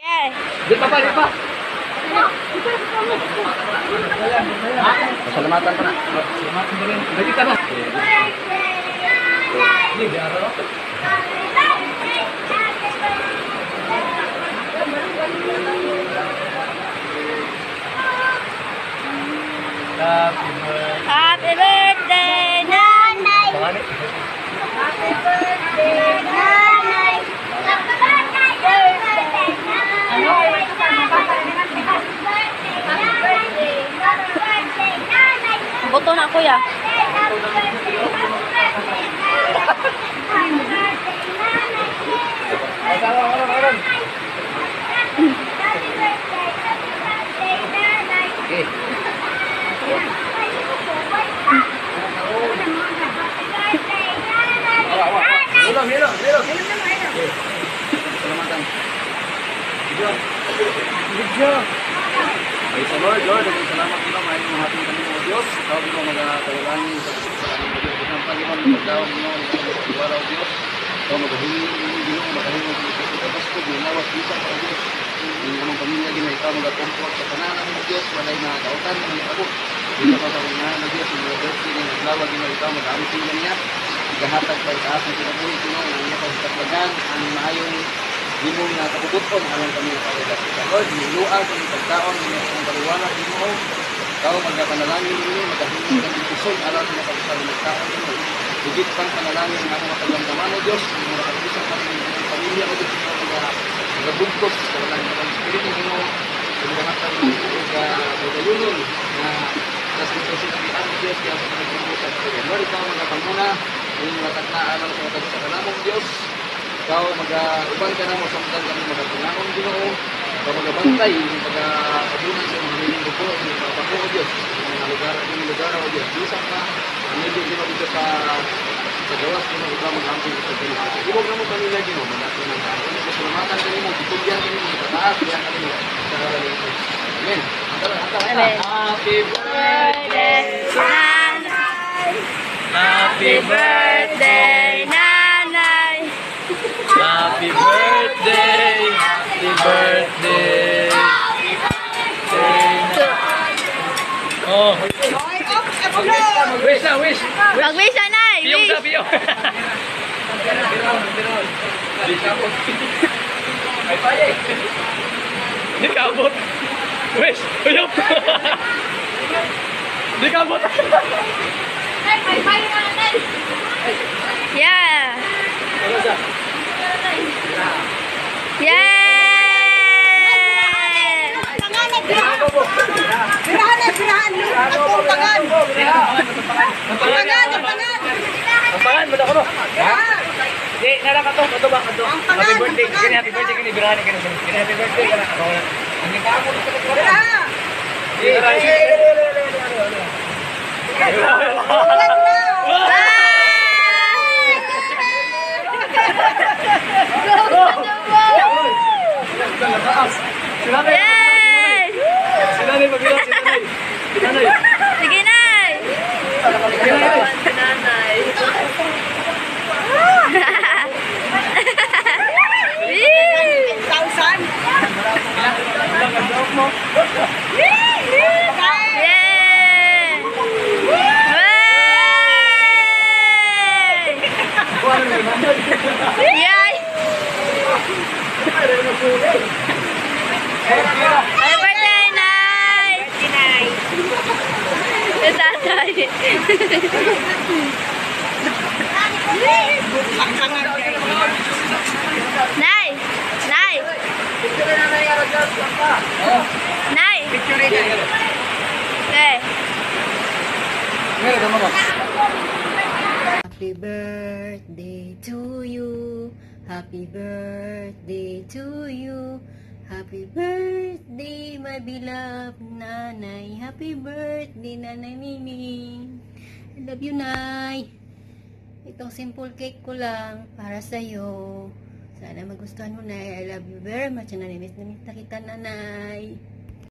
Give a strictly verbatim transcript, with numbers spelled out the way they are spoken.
Okay. Di pa pa, di pa. Pasalamatan pa na. Pasalamatan pa rin. Lagi ka na. Hindi, di araw. Happy birthday, Nanay! Happy birthday, Nanay! Happy birthday, Nanay! Buto na, kuya. Okay. Hilong, hilong, hilong. Salamatan. Video. Video. Ay sa Lord, Lord, ang salamat nila, maayong mga ating kami mga Diyos. Ikaw din mo magkatawalangin sa kasalanan ng Diyos. Isang Panginoon, magdawag mo, magkatawalaw Diyos. Ikaw magkahingi, ginoo, makahingi mo sa Diyos. Tapos ko, ginawas dito para Diyos. Yung among pamilya din na ikaw magkakomport sa kananan ng Diyos. Walay na kautan ng mga ako. Dito pa sa mga ng Diyos, yung mga birthday na naglawa din na ikaw mag-amit sila niya. Ikahatag pa itaas ng kinabuhi ko ang niya pagkatlagan, ang maayong limong na kapuputon alam kami na pagkakas. Lord, niluag ang pagkaon ng paliwanag din mo. Ikaw magkapanalangin ninyo, magkahingi ng itisog alam sa pagkasal ng pagkaon ninyo. Higit pang panalangin ng mga paglamdaman o Diyos, ang mga kapisang kami ng pamilya o Diyos, magabugkos sa walang mga espiritu ninyo, sa mga hatang pagkayunon na sa sinabihan ng Diyos, kaya sa pagkakulutan ko yan. Lord, ikaw magkapanguna, yung mga tagnaan ng sa pagkakalamong Diyos, ikaw mag-uban ka na mo, samtang kami magkapangaon Ginoo, ikaw magabantay, yung pagkakabunan sa mga miling lupo, yung pagkakako o Diyos, yung mga lugar, yung lugar o Diyos, bisang ka, ang hindi Ginoo dito sa sa gawas, Ginoo, ikaw mag-amping sa Ginoo. Ibog na mo kanila Ginoo, mag-amping ng tao. Pasalamatan ka nimo, tutugyan ka nimo, tataas, kaya ka nimo, sa ngalan ng Diyos. Amen. Amen. Happy birthday, Nanay! Happy birthday, Nanay! Happy birthday, happy birthday. Oh. Wish na, wish. Mag-wish na, Nay! Piyong Wish! sa piyong. Wish ako. Ay, paya eh. Hindi ka abot. Wish. Uyok. Hindi ka abot. Yeah! Yay! Pinahan na, pinahan nyo. Atong pangan. Pangan, pangan. Ang pangan, mada ko no? Ha? Di, nalang ka to. Ito ba? Ito. Happy birthday. Kini happy birthday. Kini birahan. Kini kini happy birthday. Kini ako. Hindi ka mo. Pinahan. Yay! Sinanay, mabilang sinanay. Sinanay. Sige, Nay! Sinanay. Thousand. Yay! Yay! Happy birthday, Nay! Yung tatay. Nay! Nay! Nay! Okay. Happy birthday to you. Happy birthday to you. Happy birthday, my beloved Nanay. Happy birthday, Nanay Mimi. I love you, Nay. Itong simple cake ko lang para sa'yo. Sana magustuhan mo, Nay. I love you very much. Nanimiss na miss na kita, Nanay.